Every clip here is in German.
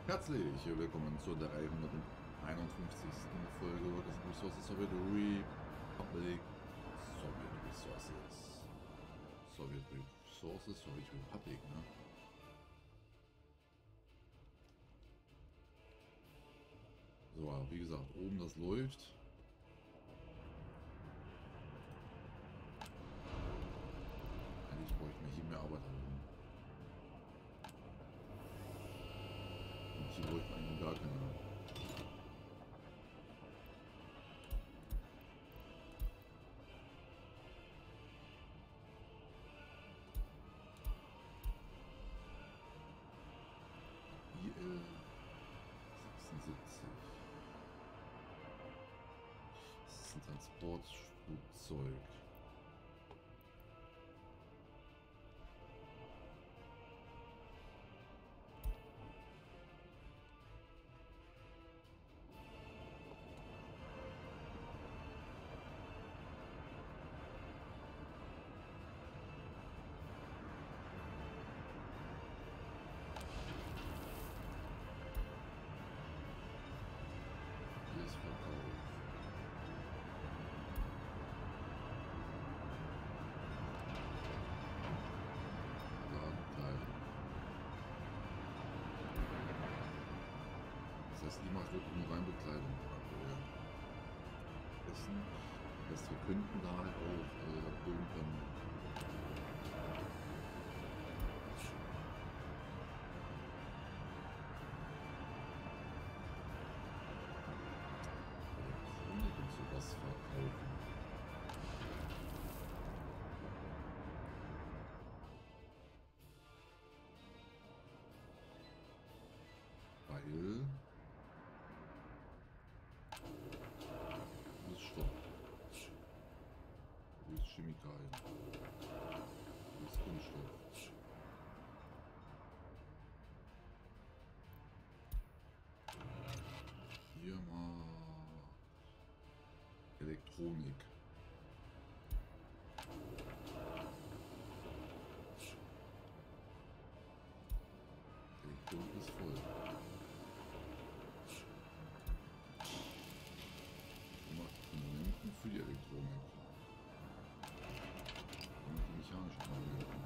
Herzlich willkommen zur 351. Folge Workers and Resources Soviet Republic. Soviet Resources, Soviet Republic, ne? So, wie gesagt, oben das läuft. Eigentlich bräuchte ich hier mehr Arbeit haben. Und hier bräuchte man eigentlich gar keine. IL 76. Das ist ein Transportflugzeug. Hier ist Verkauf. Ladenteil. Das heißt, die macht wirklich nur Reinbekleidung. Essen. Das heißt, wir könnten da halt auch irgendwann Elektronik und sowas verkaufen. Weil das ist Stoff. Wo ist Chemikalien? Wo ist Kunststoff? Hier mal Elektronik. Elektronik ist voll. Komponenten für die Elektronik. Und die mechanischen Komponenten.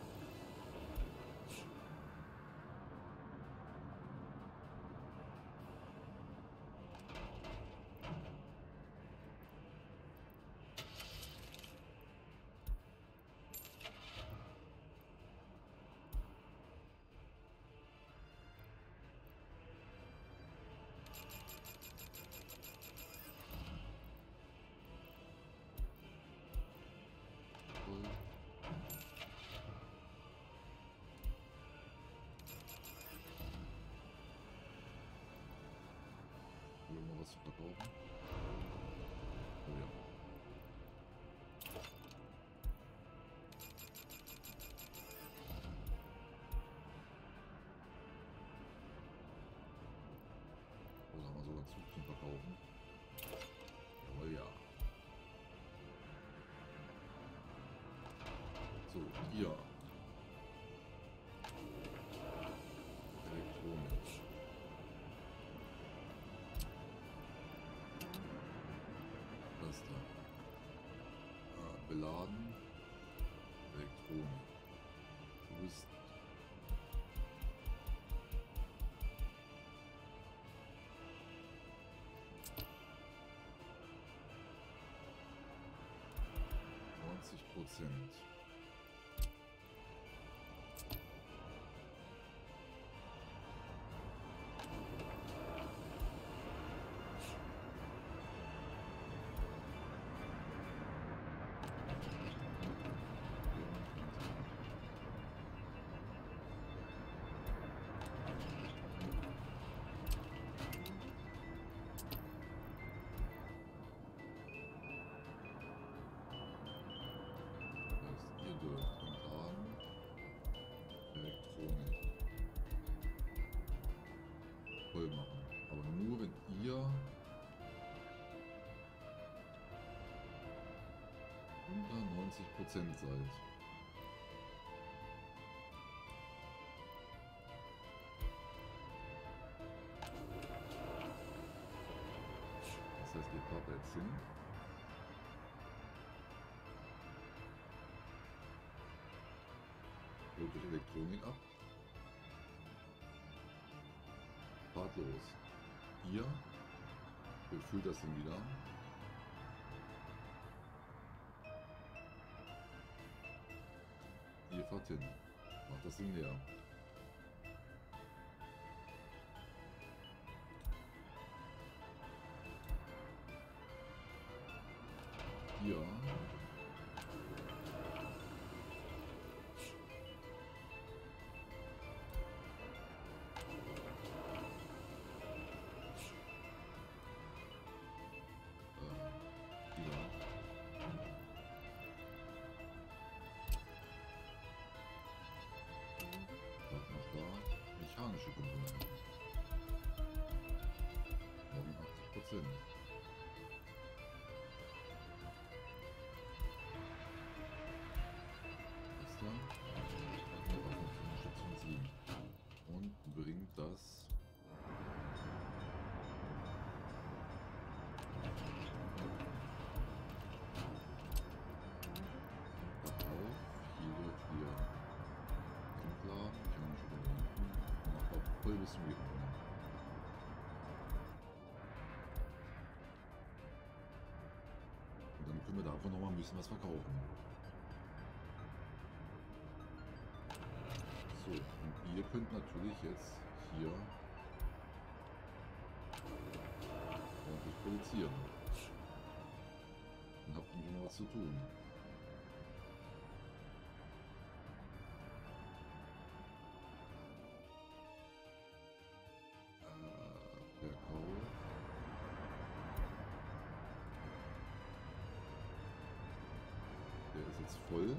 Will mal was verkaufen? Oh ja. Oh, da haben wir sogar Zug zum Verkaufen. Jawohl, ja. So, hier. Elektronik. Das da. Beladen. Elektronik. Du bist. %. Ihr dürft entladen Elektronik voll machen. Aber nur wenn ihr unter 90% seid. heißt, ihr fahrt da jetzt hin. Holt euch Elektronik ab. Fahrt los. Ihr befüllt das Ding wieder. Ihr fahrt hin. Macht das Ding leer. Hier. Mechanische Komponenten. 89%. Das dann Station 7 und bringt das voll bis zum Gegner. Und dann können wir davon noch mal ein bisschen was verkaufen. So, und ihr könnt natürlich jetzt hier ordentlich produzieren. Und habt nämlich noch was zu tun. Der ist jetzt voll.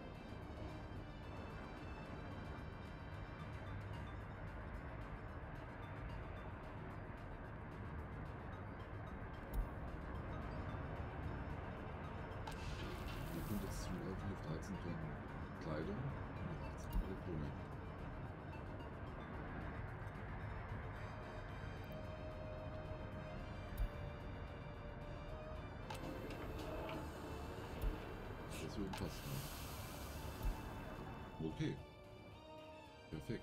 Ihr könnt jetzt zugreifen auf 13 Tonnen Kleidung und 18 Tonnen Elektronik. Das wird passen. Okay. Perfekt.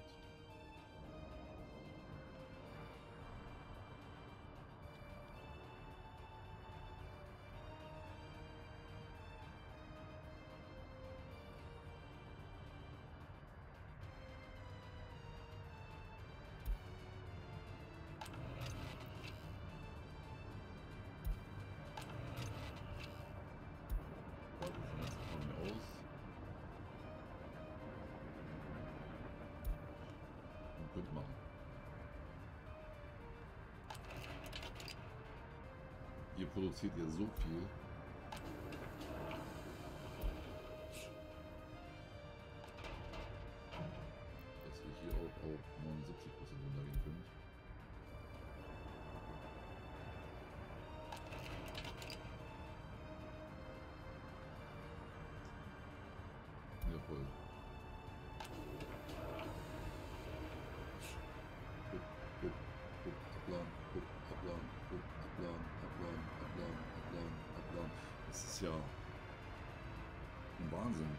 Machen. Ihr produziert ja so viel. Dass wir hier auch auf 79% runtergehen können. Ja, voll. Abladen. Das ist ja ein Wahnsinn.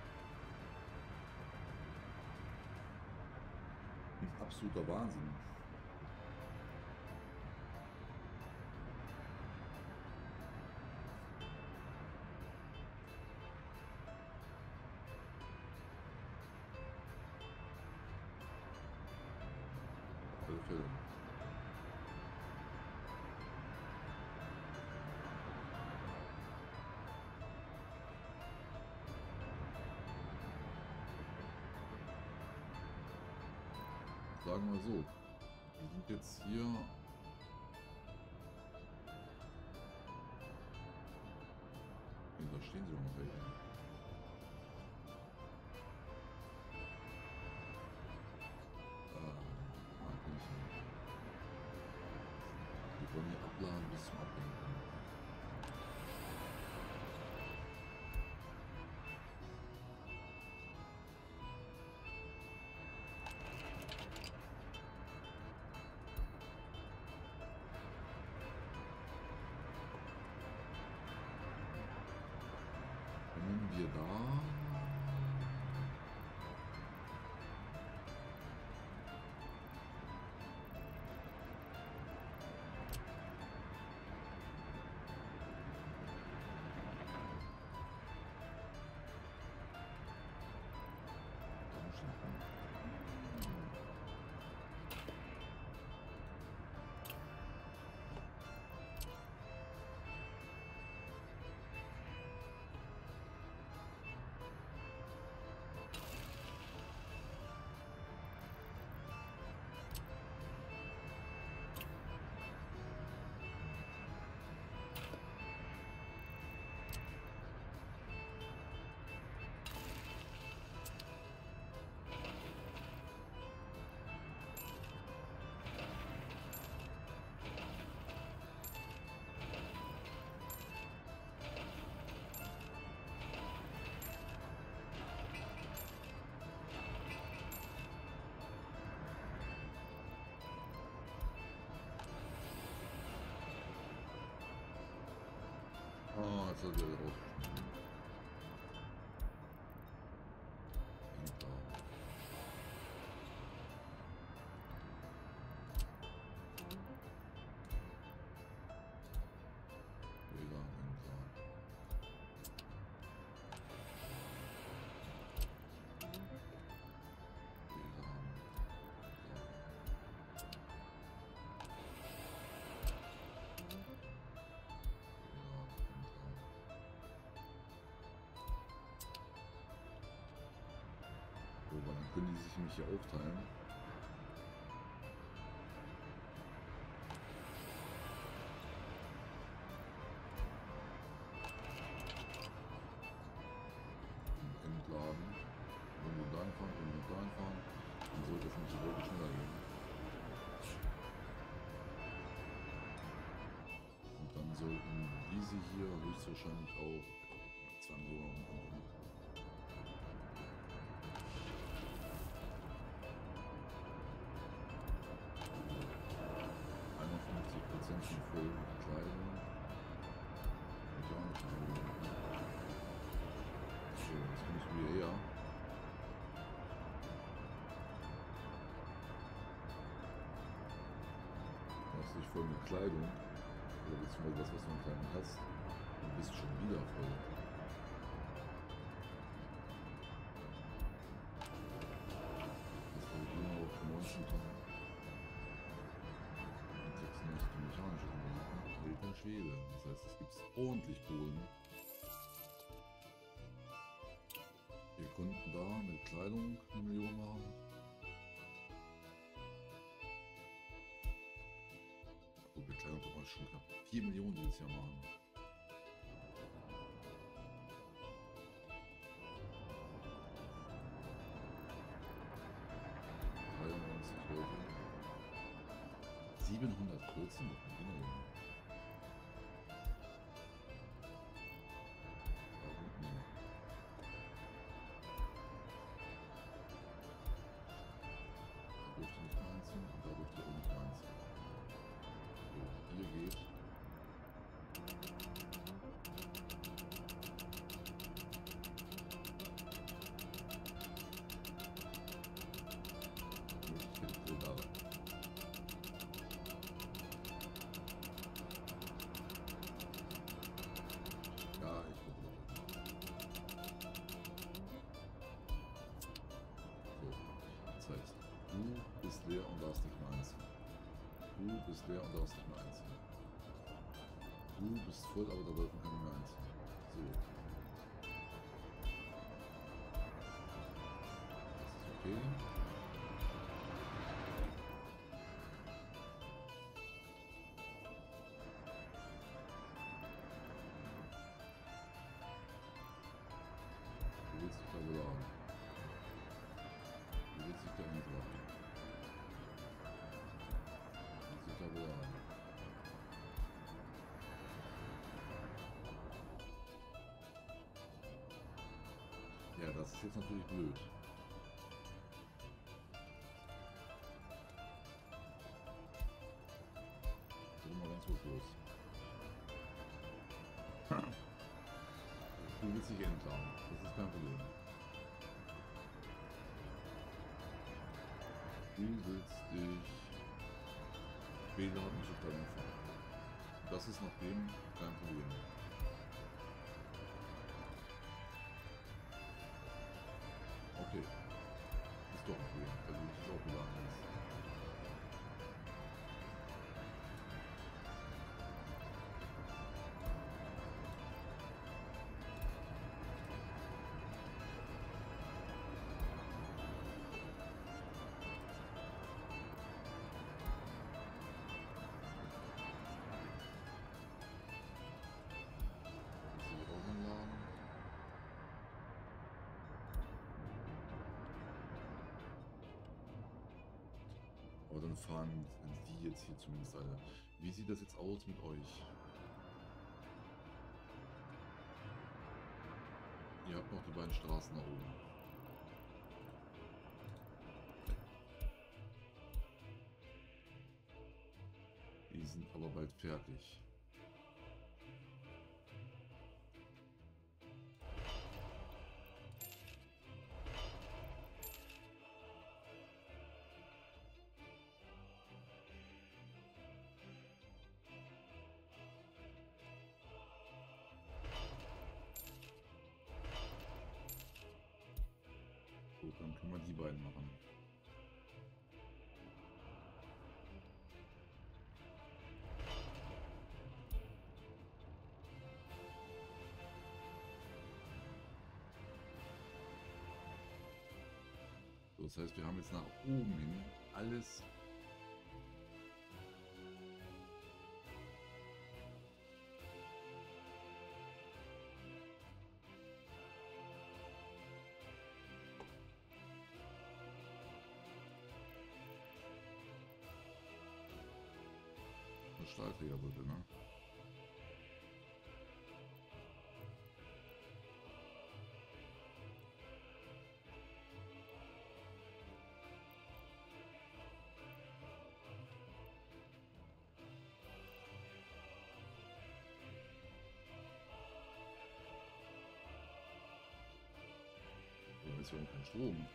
Ein absoluter Wahnsinn. Auf alle Fälle. Sagen wir so, wir sind jetzt hier da stehen sie noch welche. Wir wollen hier abladen bis zum Ablenken. Ah, jetzt hat er wieder rausgeschnitten. Endladen. WLAN entladen. So, weil dann können die sich nämlich hier aufteilen. Und entladen. Wenn wir da einfahren, wenn wir da einfahren, dann sollte es nicht deutlich schneller gehen. Und dann sollten diese hier höchstwahrscheinlich auch 20 Euro. 51% schon voll Kleidung. Und ja, so, jetzt komme ich wieder her. Du hast dich voll mit Kleidung. Oder beziehungsweise das, was du an Kleidung hast. Und bist schon wieder voll. Das war immer auf 19 Tonnen. 96 mechanische Komponenten, alter Schwede. Das heißt, es gibt ordentlich Kohlen. Wir konnten da mit Kleidung 1 Million machen. Gut, mit Kleidung kann man schon knapp 4 Millionen dieses Jahr machen. Leute. 714 genau. Da dürfte nicht mehr einziehen und da dürfte auch nicht mehr einziehen. So, hier geht. Möglichkeit da rein. Ja, ich gucke mal. So, das heißt, du bist leer und darfst nicht mehr einziehen. Du bist leer und darfst nicht mehr einziehen. Du bist voll, aber da dürfen keine mehr einziehen. So. Das ist okay. Du willst dich da beladen. Du willst dich da entladen. Du willst dich da beladen. Ja, das ist jetzt natürlich blöd. Dreh mal ganz hoch los. Du willst dich entladen. Das ist kein Problem. Du willst dich beladen, nicht auf deinem fahren. Das ist nach dem kein Problem. Okay. Ist doch ein Problem, weil du dich auch beladen willst. Aber dann fahren die jetzt hier zumindest alle. Wie sieht das jetzt aus mit euch? Ihr habt noch die beiden Straßen nach oben. Die sind aber bald fertig. die beiden machen. So, das heißt, wir haben jetzt nach oben hin alles eine Stahlträgerbrücke, ne? Hier ist ja auch kein Strom.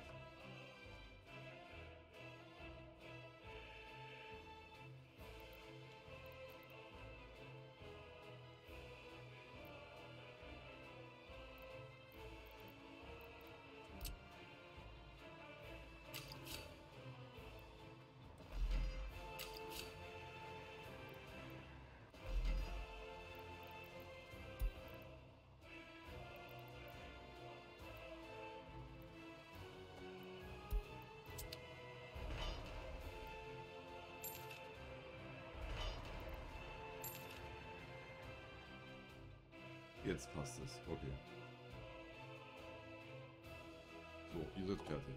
Jetzt passt es. Okay. So, ihr seid fertig.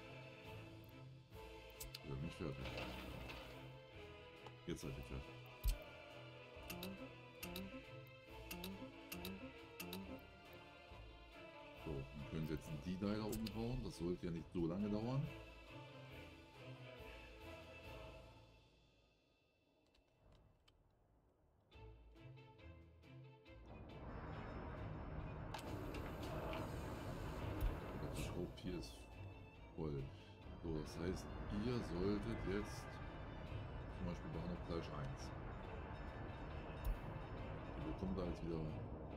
Ihr seid nicht fertig. Jetzt seid ihr fertig. So, dann können Sie jetzt die da oben bauen. Das sollte ja nicht so lange dauern. Hier ist voll. So, das heißt, ihr solltet jetzt zum Beispiel Bahnhof Fleisch 1. Wo kommt da jetzt wieder?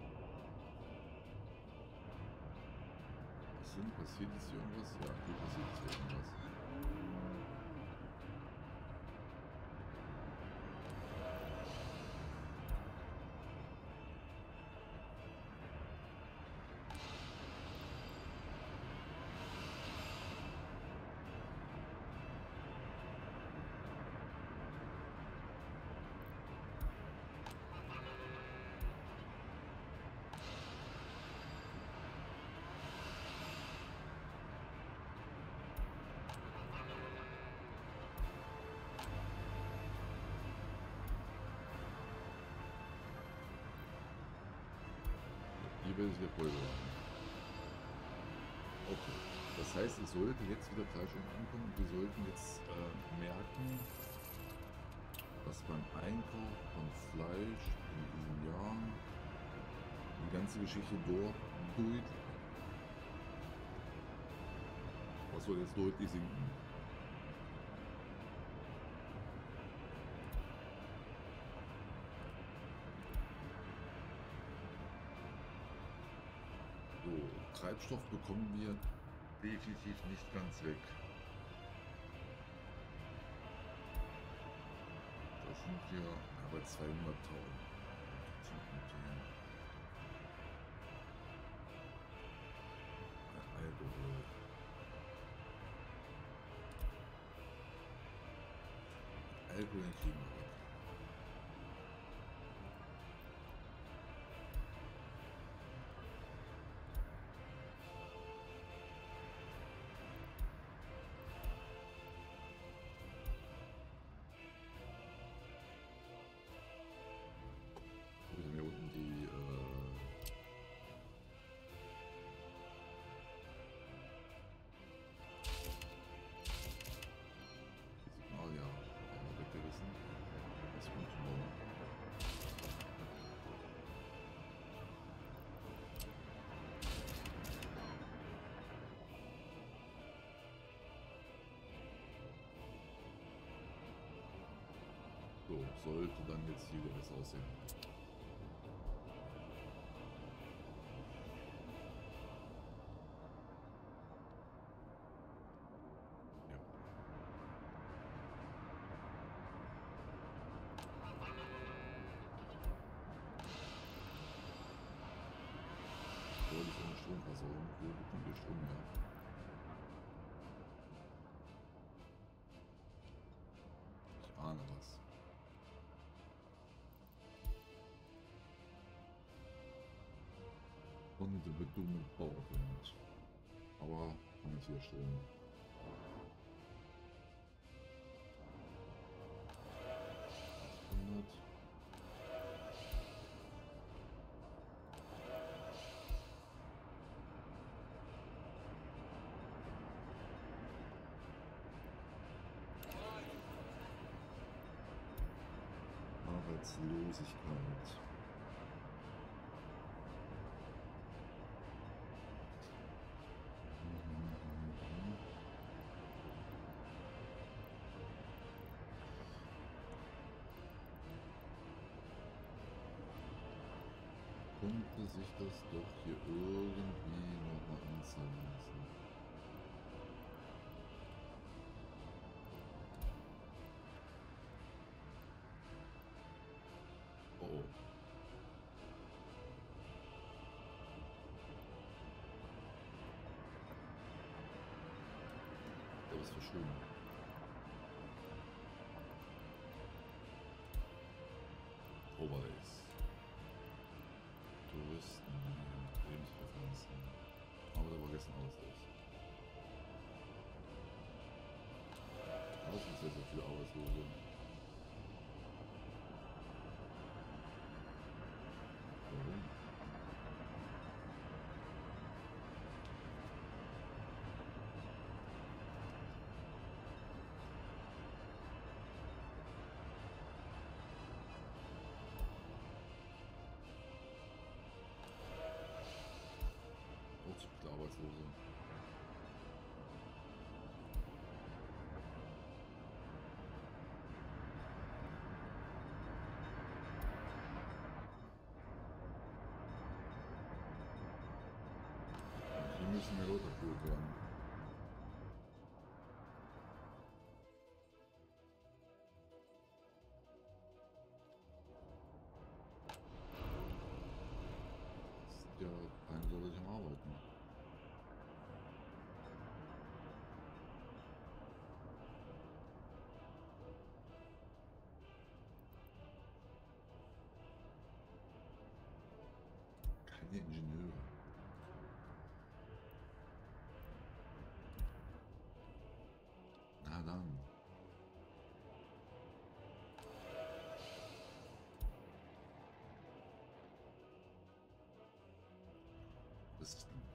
Was sind? Passiert jetzt hier irgendwas? Ja, hier passiert jetzt irgendwas. Hier werde ich wieder Pulver haben. Okay. Das heißt, es sollte jetzt wieder Fleisch ankommen und wir sollten jetzt merken, dass beim Einkauf von Fleisch in diesem Jahr die ganze Geschichte dort deutlich, was soll jetzt deutlich sinken? So, Treibstoff bekommen wir definitiv nicht ganz weg. Da sind wir bei 200.000. Alkohol. Alkohol kriegen wir weg. Wir haben hier unten die Signalia weggerissen. Das kommt zum Bauen. So, sollte dann jetzt hier wieder was aussehen. Diese bedumme Powerplant. Aber kann ich hier stellen. Arbeitslosigkeit. Könnte sich das doch hier irgendwie nochmal anzeigen lassen. Oh, oh. Der ist verschwunden. Overlays. Touristen, Lebenspräferenzen. Aber da war gestern alles los. Aber es sind sehr, sehr viele Arbeitslose. Warum? Auch zu viele Arbeitslose. Hier müssen mehr Leute abgeholt werden. Ja, keiner soll sich am Arbeiten. Keine Ingenieure. Na dann. Was ist denn?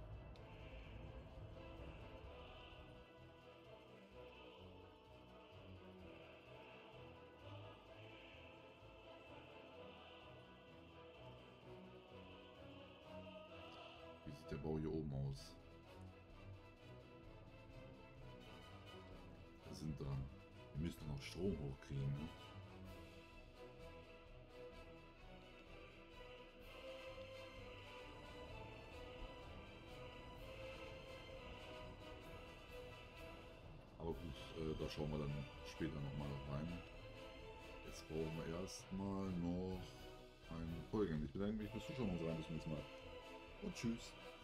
Wie sieht der Bau hier oben aus? Wir sind dran. Wir müssen noch Strom hochkriegen. Ne? Aber gut, da schauen wir dann später nochmal rein. Jetzt brauchen wir erstmal noch einen Folgen. Ich bedanke mich fürs Zuschauen und sage bis zum nächsten Mal. Und tschüss.